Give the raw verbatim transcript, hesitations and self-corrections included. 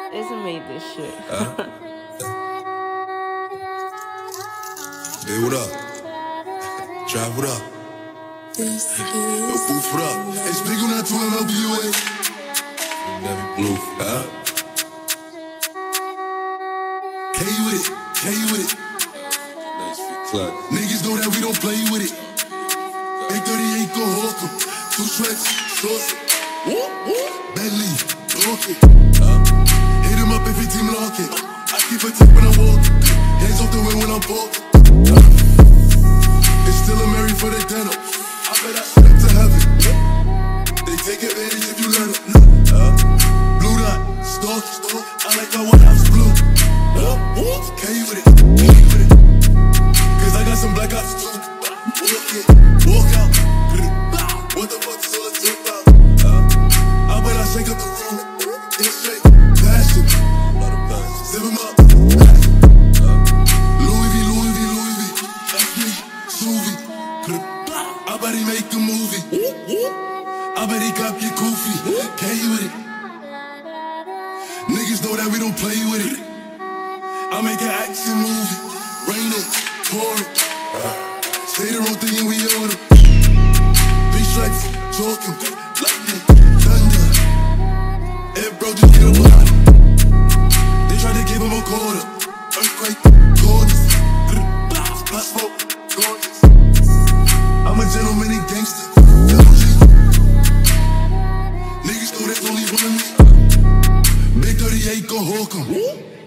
It's made this shit. Huh? Hey, what up? Drive, what up? Yo, Boof, what up? Hey, speak on that to M L B U A. Never blue, huh? K with it, K with it. Nice feet, club. Niggas know that we don't play with it. eight thirty-eight, go hawk 'em. Two sweats, sauce it. Bentley, walk it. Hit him up if he team lock it. I keep a tip when I walk. Hands off the way when I'm walking. It's still a Mary for the dental. I bet I step to heaven. They take advantage if you learn it. Uh, blue dot, stalk, stalk. I like my White House blue. Uh, K with it, K with it. Cause I got some black ops too. Walk it, walk out. What the fuck is all this about? Uh, I bet I shake up the room. It's straight, passion. Zip him up. Louis V, Louis V, Louis V. F me, Suvi. I bet he make a movie. I bet he cop your goofy. K with it. Niggas know that we don't play with it. I make an action movie. Raining, pouring. Say the wrong thing and we on them. Big stripes, talking, lightning, thunder. Hey bro, just get a body. They tried to give him a quarter. Earthquake, gorgeous. Plus smoke, gorgeous. I'm a gentleman and gangster. Niggas know there's only one of me. Big thirty-eight, go hawk 'em.